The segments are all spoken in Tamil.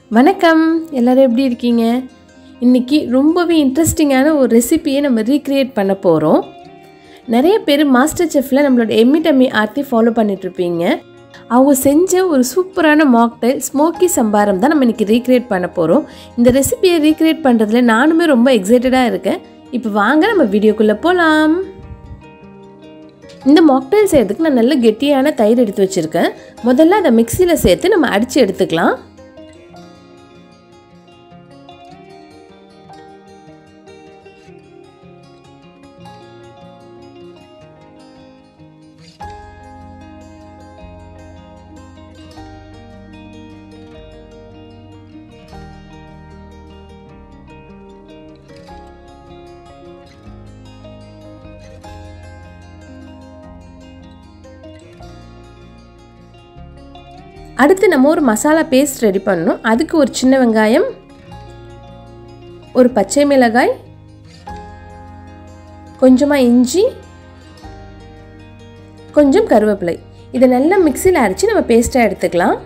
வணக்கம் எல்லாரும் எப்படி இருக்கீங்க? இன்னைக்கு ரொம்பவே இன்ட்ரெஸ்டிங்கான ஒரு ரெசிபியை நம்ம ரீக்ரியேட் பண்ண போறோம். நிறைய பேர் மாஸ்டர் செஃப்ல நம்மளோட எம்மி டம்மி ஆர்த்தி ஃபாலோ பண்ணிட்டு இருப்பீங்க. அவங்க செஞ்ச ஒரு சூப்பரான மாக்டைல் ஸ்மோக்கி சம்பாரம் தான் நம்ம இன்னைக்கு ரீக்ரியேட் பண்ண போறோம். இந்த ரெசிபியை ரீக்ரியேட் பண்றதுல நானுமே ரொம்ப எக்ஸைட்டடா இருக்கேன். இப்போ வாங்க நம்ம வீடியோக்குள்ள போலாம். இந்த மாக்டைல் செய்யறதுக்கு நான் நல்ல கெட்டியான தயிர் எடுத்து வச்சிருக்கேன். முதல்ல அதை மிக்ஸியில் சேர்த்து நம்ம அடிச்சு எடுத்துக்கலாம். அடுத்து நம்ம ஒரு மசாலா பேஸ்ட் ரெடி பண்ணணும். அதுக்கு ஒரு சின்ன வெங்காயம், ஒரு பச்சை மிளகாய், கொஞ்சமாக இஞ்சி, கொஞ்சம் கருவேப்பிலை, இதை நல்லா மிக்ஸியில் அரைச்சி நம்ம பேஸ்ட்டாக எடுத்துக்கலாம்.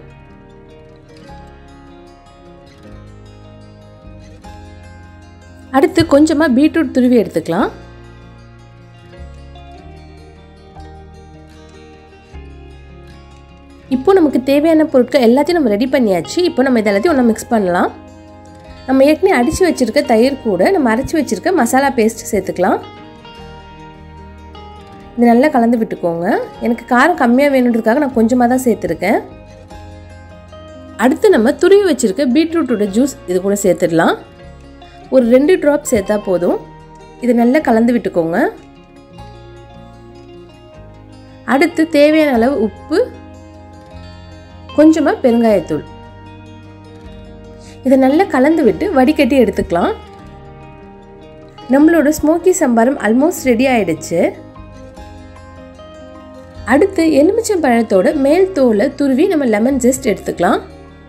அடுத்து கொஞ்சமாக பீட்ரூட் துருவி எடுத்துக்கலாம். இப்போ நமக்கு தேவையான பொருட்கள் எல்லாத்தையும் நம்ம ரெடி பண்ணியாச்சு. இப்போ நம்ம இதெல்லாத்தையும் ஒன்றா மிக்ஸ் பண்ணலாம். நம்ம ஏற்கனவே அடித்து வச்சுருக்க தயிர் கூட நம்ம அரைச்சி வச்சுருக்க மசாலா பேஸ்ட் சேர்த்துக்கலாம். இது நல்லா கலந்து விட்டுக்கோங்க. எனக்கு காரம் கம்மியாக வேணுன்றதுக்காக நான் கொஞ்சமாக தான் சேர்த்துருக்கேன். அடுத்து நம்ம துருவி வச்சுருக்க பீட்ரூட்டோட ஜூஸ் இது கூட சேர்த்துடலாம். ஒரு 2 ட்ராப் சேர்த்தா போதும். இது நல்லா கலந்து விட்டுக்கோங்க. அடுத்து தேவையான அளவு உப்பு, கொஞ்சமாக பெருங்காயத்தூள், இதை நல்லா கலந்து விட்டு வடிகட்டி எடுத்துக்கலாம். நம்மளோட ஸ்மோக்கி சம்பாரம் ஆல்மோஸ்ட் ரெடி ஆயிடுச்சு. அடுத்து எலுமிச்சம் பழத்தோட மேல் தோலை துருவி நம்ம லெமன் ஜெஸ்ட் எடுத்துக்கலாம்.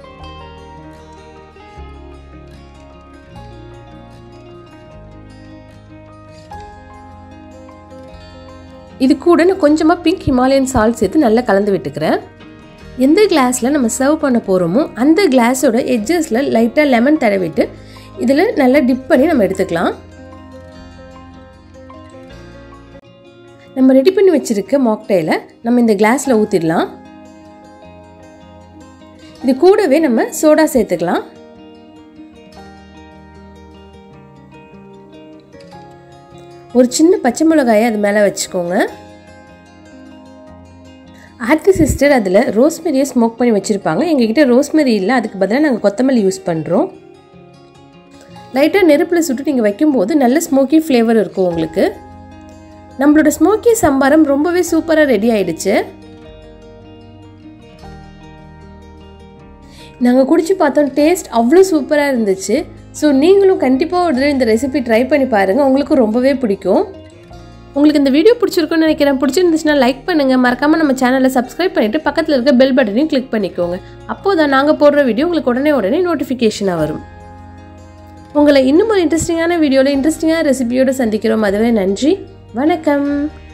இது கூட நான் கொஞ்சமாக பிங்க் ஹிமாலயன் சால்ட் சேர்த்து நல்லா கலந்து விட்டுக்கிறேன். எந்த கிளாஸில் நம்ம சர்வ் பண்ண போகிறோமோ அந்த கிளாஸோட எட்ஜஸில் லைட்டாக லெமன் தடவிட்டு இதில் நல்லா டிப் பண்ணி நம்ம எடுத்துக்கலாம். நம்ம ரெடி பண்ணி வச்சுருக்க மாக்டைலை நம்ம இந்த கிளாஸில் ஊற்றிடலாம். இது கூடவே நம்ம சோடா சேர்த்துக்கலாம். ஒரு சின்ன பச்சை மிளகாயை அது மேலே வச்சுக்கோங்க. ஆர்த்தி சிஸ்டர் அதில் ரோஸ்மெரியை ஸ்மோக் பண்ணி வச்சுருப்பாங்க. எங்ககிட்ட ரோஸ்மெரி இல்லை, அதுக்கு பதிலாக நாங்கள் கொத்தமல்லி யூஸ் பண்ணுறோம். லைட்டாக நெருப்பில் சுட்டு நீங்கள் வைக்கும்போது நல்ல ஸ்மோக்கி ஃப்ளேவர் இருக்கும் உங்களுக்கு. நம்மளோட ஸ்மோக்கி சம்பாரம் ரொம்பவே சூப்பராக ரெடி ஆயிடுச்சு. நாங்கள் குடிச்சு பார்த்தோம், டேஸ்ட் அவ்வளோ சூப்பராக இருந்துச்சு. ஸோ நீங்களும் கண்டிப்பாக ஒரு தடவை இந்த ரெசிபி ட்ரை பண்ணி பாருங்கள், உங்களுக்கு ரொம்பவே பிடிக்கும். உங்களுக்கு இந்த வீடியோ பிடிச்சிருக்குன்னு நினைக்கிறேன். பிடிச்சிருந்துச்சுன்னா லைக் பண்ணுங்கள். மறக்காமல் நம்ம சேனலை சப்ஸ்கிரைப் பண்ணிவிட்டு பக்கத்தில் இருக்க பெல் பட்டனையும் கிளிக் பண்ணிக்கோங்க. அப்போ தான் நாங்கள் போடுற வீடியோ உங்களுக்கு உடனே நோட்டிஃபிகேஷனாக வரும். உங்களை இன்னும் ஒரு இன்ட்ரெஸ்டிங்கான வீடியோவில் இன்ட்ரெஸ்டிங்கான ரெசிபியோடு சந்திக்கிறோம். அதுவே நன்றி, வணக்கம்.